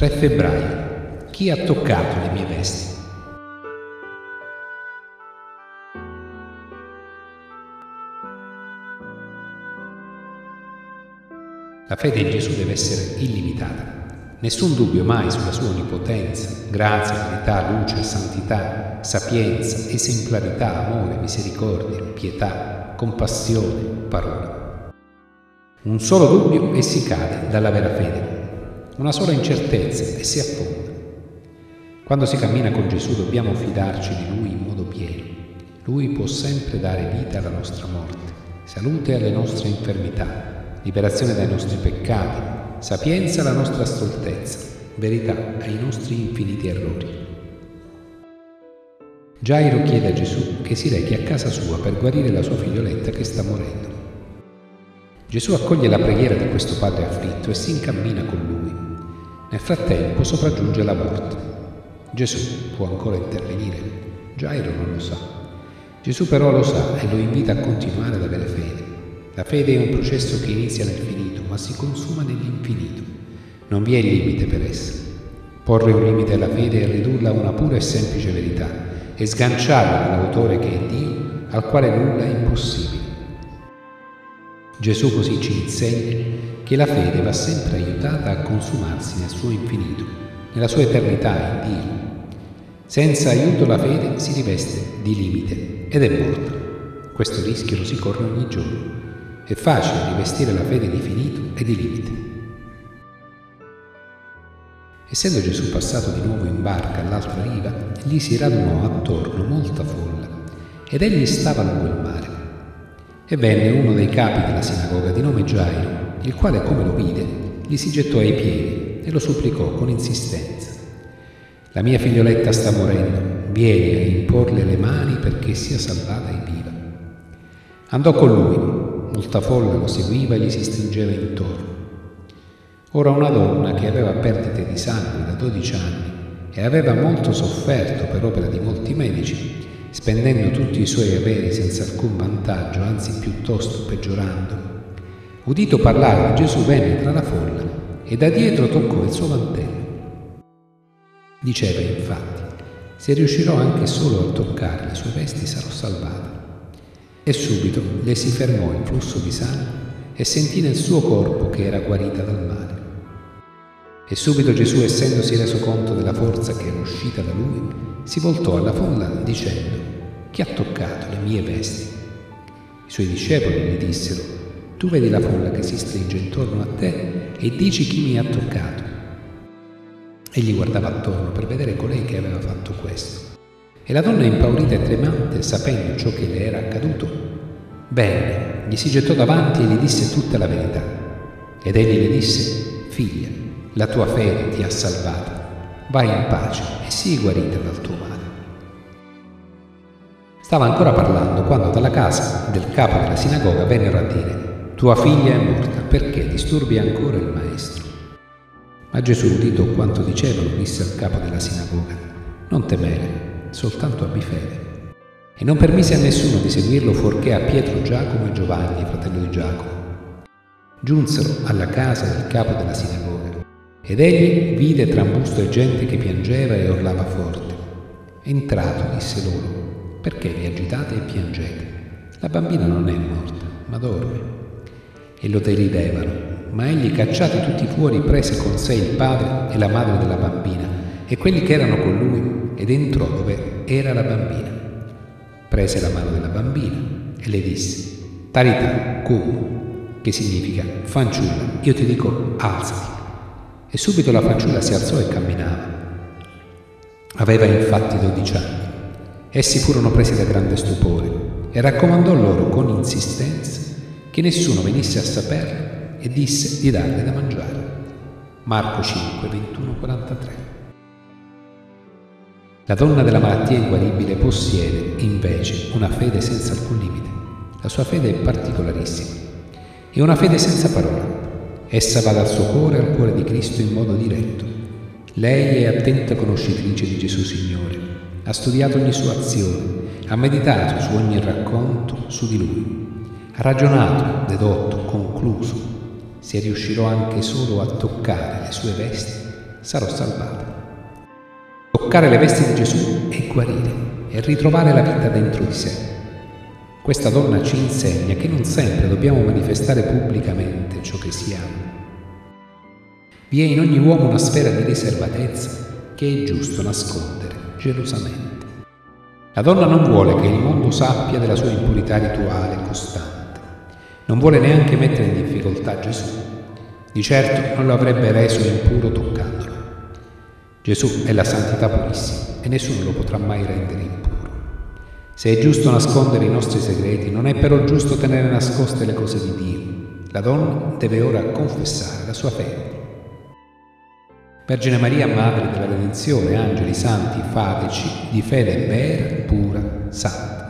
3 febbraio. Chi ha toccato le mie vesti? La fede in Gesù deve essere illimitata. Nessun dubbio mai sulla sua onnipotenza, grazia, verità, luce, santità, sapienza, esemplarità, amore, misericordia, pietà, compassione, parola. Un solo dubbio e si cade dalla vera fede. Una sola incertezza e si affonda. Quando si cammina con Gesù dobbiamo fidarci di Lui in modo pieno. Lui può sempre dare vita alla nostra morte, salute alle nostre infermità, liberazione dai nostri peccati, sapienza alla nostra stoltezza, verità ai nostri infiniti errori. Gairo chiede a Gesù che si rechi a casa sua per guarire la sua figlioletta che sta morendo. Gesù accoglie la preghiera di questo padre afflitto e si incammina con lui. Nel frattempo sopraggiunge la morte. Gesù può ancora intervenire. Gairo non lo sa. Gesù però lo sa e lo invita a continuare ad avere fede. La fede è un processo che inizia nel finito, ma si consuma nell'infinito. Non vi è limite per essa. Porre un limite alla fede è ridurla a una pura e semplice verità e sganciarla dall'autore che è Dio, al quale nulla è impossibile. Gesù così ci insegna che la fede va sempre aiutata a consumarsi nel suo infinito, nella sua eternità in Dio. Senza aiuto la fede si riveste di limite ed è morta. Questo rischio lo si corre ogni giorno. È facile rivestire la fede di finito e di limite. Essendo Gesù passato di nuovo in barca all'altra riva, gli si radunò attorno molta folla ed egli stava lungo il mare. E venne uno dei capi della sinagoga di nome Gairo, il quale, come lo vide, gli si gettò ai piedi e lo supplicò con insistenza. La mia figlioletta sta morendo, vieni a imporle le mani perché sia salvata e viva. Andò con lui, molta folla lo seguiva e gli si stringeva intorno. Ora una donna che aveva perdite di sangue da 12 anni e aveva molto sofferto per opera di molti medici, spendendo tutti i suoi averi senza alcun vantaggio, anzi piuttosto peggiorando, udito parlare di Gesù venne tra la folla e da dietro toccò il suo mantello. Diceva infatti: se riuscirò anche solo a toccare le sue vesti sarò salvata. E subito le si fermò il flusso di sangue e sentì nel suo corpo che era guarita dal male. E subito Gesù, essendosi reso conto della forza che era uscita da lui, si voltò alla folla dicendo: chi ha toccato le mie vesti? I suoi discepoli gli dissero: tu vedi la folla che si stringe intorno a te e dici chi mi ha toccato. Egli guardava attorno per vedere colei che aveva fatto questo. E la donna, impaurita e tremante, sapendo ciò che le era accaduto, venne, gli si gettò davanti e gli disse tutta la verità. Ed egli le disse: figlia, la tua fede ti ha salvata, vai in pace e sii guarita dal tuo male. Stava ancora parlando quando dalla casa del capo della sinagoga vennero a dire: tua figlia è morta, perché disturbi ancora il maestro? Ma Gesù, udito quanto dicevano, disse al capo della sinagoga: non temere, soltanto abbi fede. E non permise a nessuno di seguirlo fuorché a Pietro, Giacomo e Giovanni, fratello di Giacomo. Giunsero alla casa del capo della sinagoga ed egli vide trambusto e gente che piangeva e urlava forte. Entrato disse loro: perché vi agitate e piangete? La bambina non è morta, ma dorme. E lo deridevano, ma egli, cacciati tutti fuori, prese con sé il padre e la madre della bambina e quelli che erano con lui ed entrò dove era la bambina. Prese la mano della bambina e le disse: Tarità, cum, che significa fanciulla, io ti dico alzati. E subito la fanciulla si alzò e camminava. Aveva infatti 12 anni. Essi furono presi da grande stupore e raccomandò loro con insistenza che nessuno venisse a saperlo e disse di darle da mangiare. Marco 5, 21-43. La donna della malattia inguaribile possiede, invece, una fede senza alcun limite. La sua fede è particolarissima. È una fede senza parola. Essa va dal suo cuore al cuore di Cristo in modo diretto. Lei è attenta conoscitrice di Gesù Signore. Ha studiato ogni sua azione. Ha meditato su ogni racconto su di Lui. Ha ragionato, dedotto, concluso. Se riuscirò anche solo a toccare le sue vesti, sarò salvata. Toccare le vesti di Gesù è guarire, è ritrovare la vita dentro di sé. Questa donna ci insegna che non sempre dobbiamo manifestare pubblicamente ciò che siamo. Vi è in ogni uomo una sfera di riservatezza che è giusto nascondere gelosamente. La donna non vuole che il mondo sappia della sua impurità rituale costante. Non vuole neanche mettere in difficoltà Gesù. Di certo non lo avrebbe reso impuro toccandolo. Gesù è la santità purissima e nessuno lo potrà mai rendere impuro. Se è giusto nascondere i nostri segreti, non è però giusto tenere nascoste le cose di Dio. La donna deve ora confessare la sua fede. Vergine Maria, Madre della Redenzione, angeli, santi, fateci di fede vera, pura, santa.